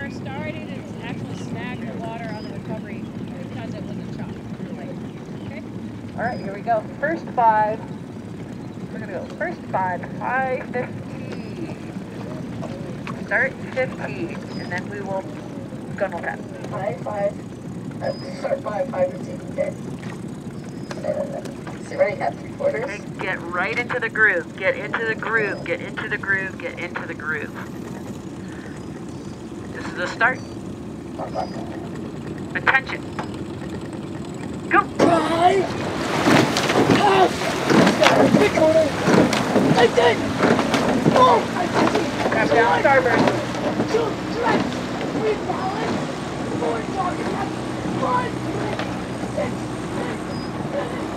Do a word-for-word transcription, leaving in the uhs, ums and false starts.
we're starting to actually snag the water on the recovery because it was a chop. Okay? All right, here we go. First five. We're gonna go first five, five fifteen. Start fifteen, and then we will gunnel that. Five, five. Uh, start five, five fifteen. Okay. Uh, so ready at three quarters. Okay, get right into the groove. Get into the groove. Get into the groove. Get into the groove. This is the start. Attention. Go. Five. Ah! Three quarters. I did. Oh, I did. Grab down starboard. Two, left. Three balance. Four, dog left. One, three, six, six, seven.